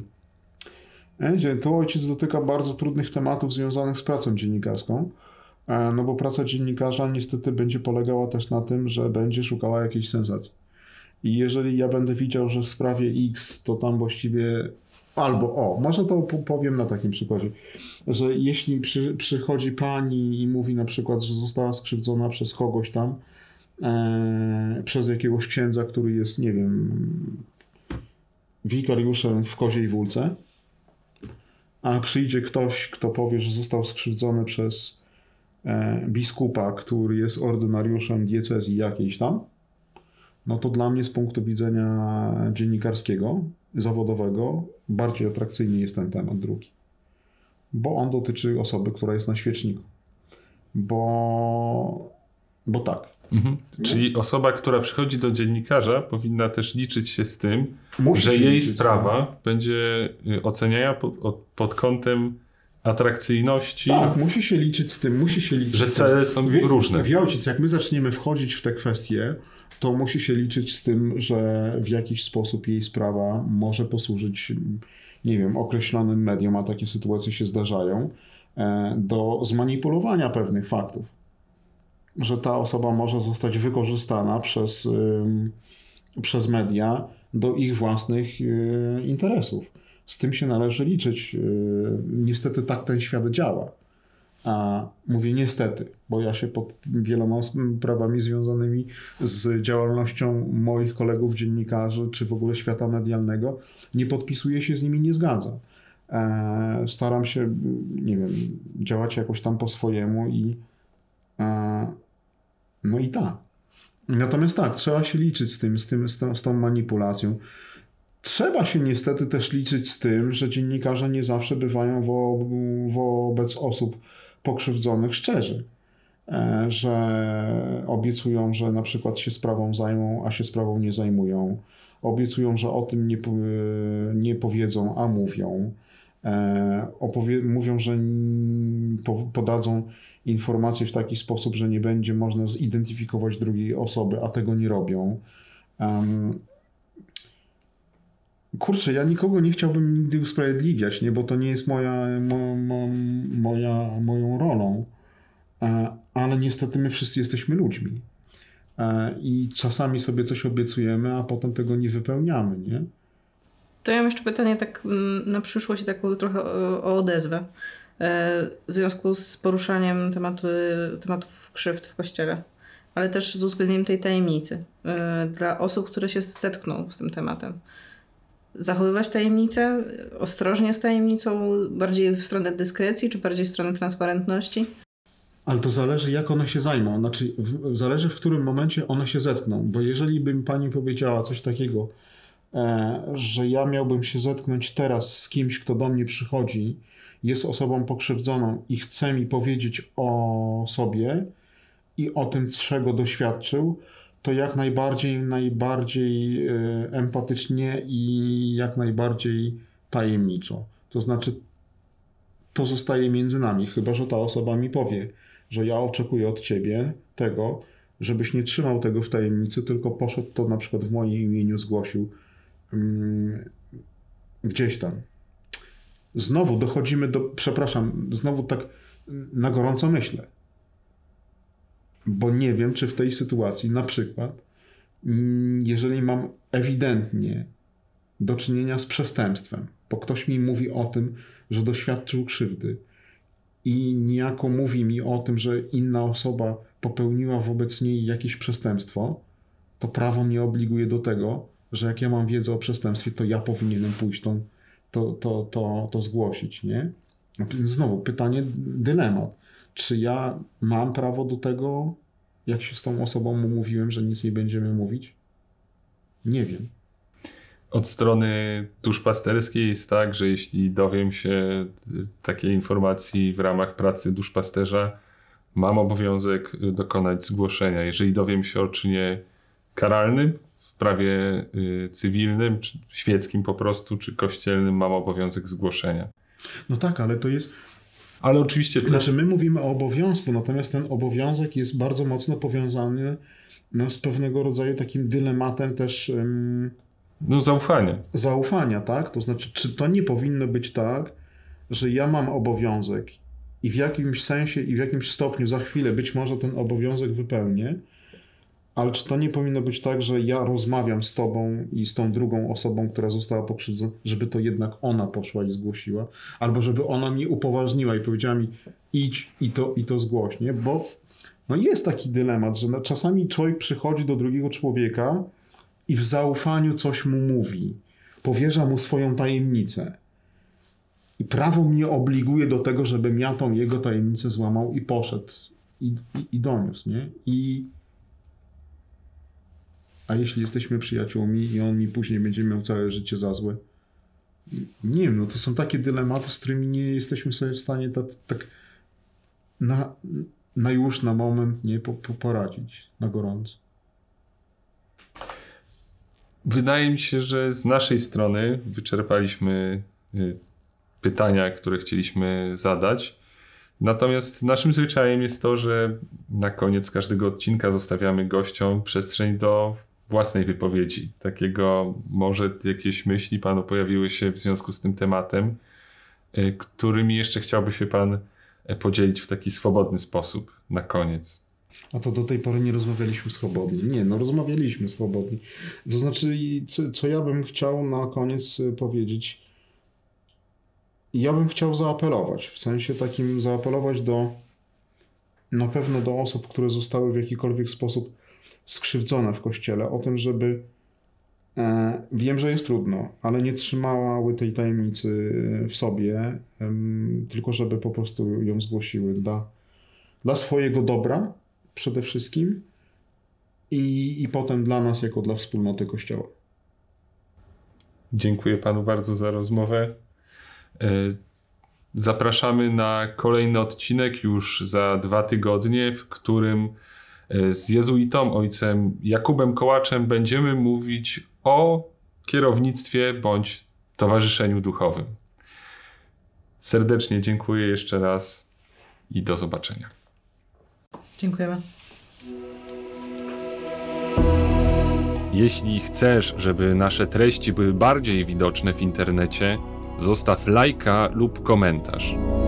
E, tu ojciec dotyka bardzo trudnych tematów związanych z pracą dziennikarską. No bo praca dziennikarza niestety będzie polegała też na tym, że będzie szukała jakiejś sensacji. I jeżeli ja będę widział, że w sprawie X to tam właściwie albo o, może to powiem na takim przykładzie, że jeśli przy, przychodzi pani i mówi na przykład, że została skrzywdzona przez kogoś tam, e, przez jakiegoś księdza, który jest, nie wiem, wikariuszem w Koziej Wólce, a przyjdzie ktoś, kto powie, że został skrzywdzony przez biskupa, który jest ordynariuszem diecezji jakiejś tam, no to dla mnie z punktu widzenia dziennikarskiego, zawodowego, bardziej atrakcyjny jest ten temat drugi. Bo on dotyczy osoby, która jest na świeczniku. Bo, bo tak. Mhm. Czyli osoba, która przychodzi do dziennikarza, powinna też liczyć się z tym, Musi że jej sprawa będzie oceniana pod, pod kątem atrakcyjności. Tak, musi się liczyć z tym, musi się liczyć że cele są wie, różne. Wie ojciec, jak my zaczniemy wchodzić w te kwestie, to musi się liczyć z tym, że w jakiś sposób jej sprawa może posłużyć, nie wiem, określonym mediom, a takie sytuacje się zdarzają, do zmanipulowania pewnych faktów. Że ta osoba może zostać wykorzystana przez, przez media do ich własnych interesów. Z tym się należy liczyć. Niestety tak ten świat działa. A mówię niestety, bo ja się pod wieloma sprawami związanymi z działalnością moich kolegów dziennikarzy, czy w ogóle świata medialnego, nie podpisuję się z nimi, nie zgadzam. Staram się, nie wiem, działać jakoś tam po swojemu i no i tak. Natomiast tak, trzeba się liczyć z tym, z tym, z tą, z tą manipulacją. Trzeba się niestety też liczyć z tym, że dziennikarze nie zawsze bywają wo, wobec osób pokrzywdzonych szczerzy. Że obiecują, że na przykład się sprawą zajmą, a się sprawą nie zajmują. Obiecują, że o tym nie, nie powiedzą, a mówią. Opowie, mówią, że podadzą informacje w taki sposób, że nie będzie można zidentyfikować drugiej osoby, a tego nie robią. Kurczę, ja nikogo nie chciałbym nigdy usprawiedliwiać, nie? Bo to nie jest moja, mo, mo, moja, moją rolą. Ale niestety my wszyscy jesteśmy ludźmi. I czasami sobie coś obiecujemy, a potem tego nie wypełniamy, nie? To ja mam jeszcze pytanie tak na przyszłość, taką trochę o odezwę. W związku z poruszaniem tematu, tematów krzywd w Kościele, ale też z uwzględnieniem tej tajemnicy. Dla osób, które się zetkną z tym tematem. Zachowywać tajemnicę, ostrożnie z tajemnicą, bardziej w stronę dyskrecji, czy bardziej w stronę transparentności? Ale to zależy, jak one się zajmą. Znaczy, w, zależy, w którym momencie one się zetkną. Bo jeżeli by mi pani powiedziała coś takiego, e, że ja miałbym się zetknąć teraz z kimś, kto do mnie przychodzi, jest osobą pokrzywdzoną i chce mi powiedzieć o sobie i o tym, czego doświadczył, to jak najbardziej, najbardziej e, empatycznie i jak najbardziej tajemniczo. To znaczy, to zostaje między nami, chyba że ta osoba mi powie, że ja oczekuję od ciebie tego, żebyś nie trzymał tego w tajemnicy, tylko poszedł to na przykład w moim imieniu zgłosił um, gdzieś tam. Znowu dochodzimy do, przepraszam, znowu tak na gorąco myślę. Bo nie wiem, czy w tej sytuacji na przykład, jeżeli mam ewidentnie do czynienia z przestępstwem, bo ktoś mi mówi o tym, że doświadczył krzywdy i niejako mówi mi o tym, że inna osoba popełniła wobec niej jakieś przestępstwo, to prawo mnie obliguje do tego, że jak ja mam wiedzę o przestępstwie, to ja powinienem pójść tą, to, to, to, to zgłosić, nie? Znowu pytanie, dylemat. Czy ja mam prawo do tego, jak się z tą osobą umówiłem, że nic nie będziemy mówić? Nie wiem. Od strony duszpasterskiej jest tak, że jeśli dowiem się takiej informacji w ramach pracy duszpasterza, mam obowiązek dokonać zgłoszenia. Jeżeli dowiem się o czynie karalnym w prawie cywilnym, czy świeckim po prostu, czy kościelnym, mam obowiązek zgłoszenia. No tak, ale to jest... Ale oczywiście... To... Znaczy my mówimy o obowiązku, natomiast ten obowiązek jest bardzo mocno powiązany no, z pewnego rodzaju takim dylematem też... Um... No zaufania. Zaufania, tak? To znaczy, czy to nie powinno być tak, że ja mam obowiązek i w jakimś sensie i w jakimś stopniu za chwilę być może ten obowiązek wypełnię, ale czy to nie powinno być tak, że ja rozmawiam z tobą i z tą drugą osobą, która została pokrzywdzona, żeby to jednak ona poszła i zgłosiła, albo żeby ona mnie upoważniła i powiedziała mi idź i to, i to zgłoś, nie? Bo no jest taki dylemat, że czasami człowiek przychodzi do drugiego człowieka i w zaufaniu coś mu mówi. Powierza mu swoją tajemnicę. I prawo mnie obliguje do tego, żebym ja tą jego tajemnicę złamał i poszedł. I, i, i doniósł, nie? I... A jeśli jesteśmy przyjaciółmi i on mi później będzie miał całe życie za złe? Nie wiem, no to są takie dylematy, z którymi nie jesteśmy sobie w stanie tak, tak na, na już, na moment, nie po, po poradzić na gorąco. Wydaje mi się, że z naszej strony wyczerpaliśmy pytania, które chcieliśmy zadać. Natomiast naszym zwyczajem jest to, że na koniec każdego odcinka zostawiamy gościom przestrzeń do własnej wypowiedzi. Takiego, może jakieś myśli panu pojawiły się w związku z tym tematem, którymi jeszcze chciałby się pan podzielić w taki swobodny sposób na koniec. A to do tej pory nie rozmawialiśmy swobodnie. Nie, no rozmawialiśmy swobodnie. To znaczy, co, co ja bym chciał na koniec powiedzieć, ja bym chciał zaapelować, w sensie takim zaapelować do, na pewno do osób, które zostały w jakikolwiek sposób skrzywdzone w Kościele, o tym, żeby, e, wiem, że jest trudno, ale nie trzymały tej tajemnicy w sobie, e, tylko żeby po prostu ją zgłosiły dla, dla swojego dobra przede wszystkim i, i potem dla nas, jako dla wspólnoty Kościoła. Dziękuję panu bardzo za rozmowę. Zapraszamy na kolejny odcinek już za dwa tygodnie, w którym z jezuitą, ojcem Jakubem Kołaczem będziemy mówić o kierownictwie bądź towarzyszeniu duchowym. Serdecznie dziękuję jeszcze raz i do zobaczenia. Dziękujemy. Jeśli chcesz, żeby nasze treści były bardziej widoczne w internecie, zostaw lajka lub komentarz.